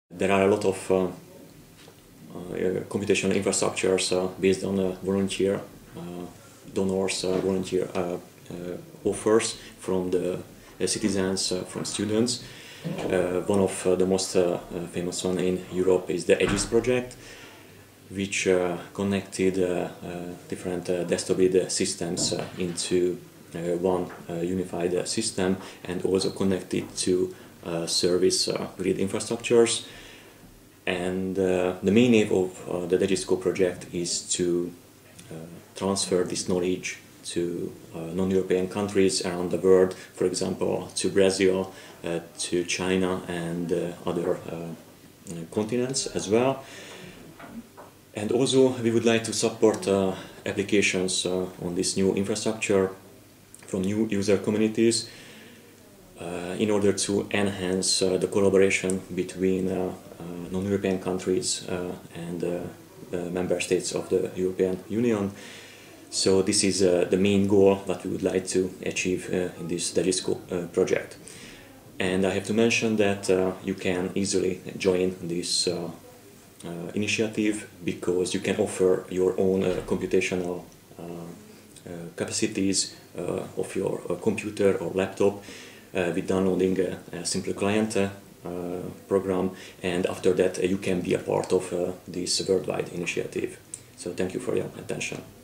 There are a lot of computational infrastructures based on volunteer donors, volunteer offers from the citizens, from students. One of the most famous one in Europe is the Aegis project, which connected different distributed systems into one unified system, and also connected to service grid infrastructures. And the main aim of the DEGISCO project is to transfer this knowledge to non-European countries around the world, for example to Brazil, to China and other continents as well. And also we would like to support applications on this new infrastructure from new user communities in order to enhance the collaboration between non-European countries and member states of the European Union. So this is the main goal that we would like to achieve in this DEGISCO project. And I have to mention that you can easily join this initiative, because you can offer your own computational capacities of your computer or laptop with downloading a simple client program, and after that you can be a part of this worldwide initiative. So thank you for your attention.